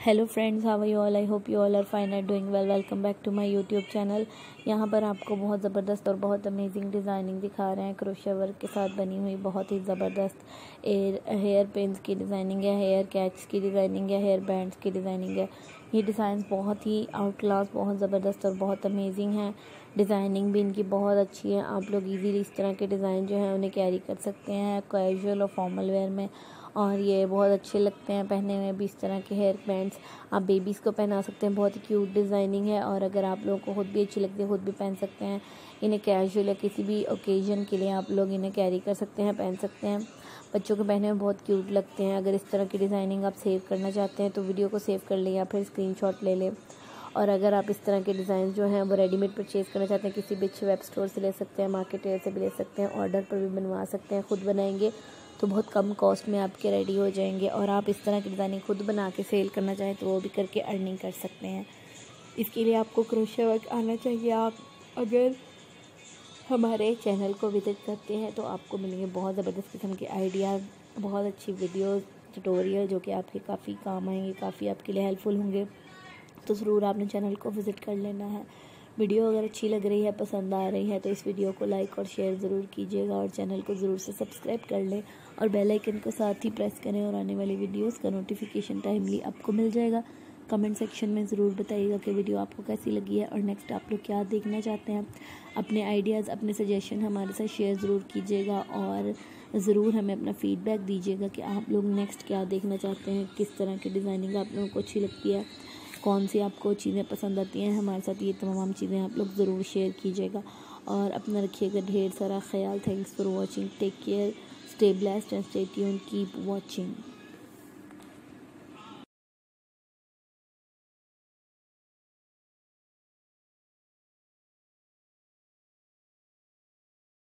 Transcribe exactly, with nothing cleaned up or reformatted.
Hello friends, how are you all? I hope you all are fine and doing well. Welcome back to my YouTube channel. यहाँ पर आपको बहुत ज़बरदस्त और बहुत अमेजिंग डिज़ाइनिंग दिखा रहे हैं। क्रोशिया वर्क के साथ बनी हुई बहुत ही ज़बरदस्त एयर हेयर पेन्स की डिज़ाइनिंग है, हेयर कैच की डिज़ाइनिंग है, हेयर बैंड्स की डिज़ाइनिंग है। ये डिज़ाइन बहुत ही आउट क्लास, बहुत ज़बरदस्त और बहुत अमेजिंग है। डिज़ाइनिंग भी इनकी बहुत अच्छी है। आप लोग इजीली इस तरह के डिज़ाइन जो है उन्हें कैरी कर सकते हैं कैजुअल और फॉर्मल वेयर में, और ये बहुत अच्छे लगते हैं पहनने में भी। इस तरह के हेयर बैंड्स आप बेबीज़ को पहना सकते हैं। बहुत ही क्यूट डिज़ाइनिंग है, और अगर आप लोगों को खुद भी अच्छी लगती है खुद भी पहन सकते हैं। इन्हें कैजुअल या किसी भी ओकेजन के लिए आप लोग इन्हें कैरी कर सकते हैं, पहन सकते हैं। बच्चों को पहनने में बहुत क्यूट लगते हैं। अगर इस तरह की डिज़ाइनिंग आप सेव करना चाहते हैं तो वीडियो को सेव कर लें या फिर स्क्रीनशॉट ले लें। और अगर आप इस तरह के डिज़ाइन जो हैं वो रेडीमेड परचेज़ करना चाहते हैं, किसी भी अच्छे वेब स्टोर से ले सकते हैं, मार्केट से भी ले सकते हैं, ऑर्डर पर भी बनवा सकते हैं। खुद बनाएंगे तो बहुत कम कॉस्ट में आपके रेडी हो जाएंगे। और आप इस तरह की डिज़ाइनिंग खुद बना के सेल करना चाहें तो वो भी करके अर्निंग कर सकते हैं। इसके लिए आपको क्रोशिया वर्क आना चाहिए। आप अगर हमारे चैनल को विज़िट करते हैं तो आपको मिलेंगे बहुत ज़बरदस्त किस्म के आइडियाज़, बहुत अच्छी वीडियोज़, ट्यूटोरियल जो कि आपके काफ़ी काम आएंगे, काफ़ी आपके लिए हेल्पफुल होंगे। तो ज़रूर आपने चैनल को विज़िट कर लेना है। वीडियो अगर अच्छी लग रही है, पसंद आ रही है, तो इस वीडियो को लाइक और शेयर ज़रूर कीजिएगा, और चैनल को ज़रूर से सब्सक्राइब कर लें और बेल आइकन को साथ ही प्रेस करें, और आने वाली वीडियोस का नोटिफिकेशन टाइमली आपको मिल जाएगा। कमेंट सेक्शन में ज़रूर बताइएगा कि वीडियो आपको कैसी लगी है और नेक्स्ट आप लोग क्या देखना चाहते हैं। अपने आइडियाज़, अपने सजेशन हमारे साथ शेयर ज़रूर कीजिएगा, और ज़रूर हमें अपना फ़ीडबैक दीजिएगा कि आप लोग नेक्स्ट क्या देखना चाहते हैं, किस तरह की डिज़ाइनिंग आप लोगों को अच्छी लगती है, कौन सी आपको चीज़ें पसंद आती हैं। हमारे साथ ये तमाम चीज़ें आप लोग ज़रूर शेयर कीजिएगा, और अपना रखिएगा ढेर सारा ख्याल। Thanks for watching, take care, stay blessed and stay tuned, keep watching.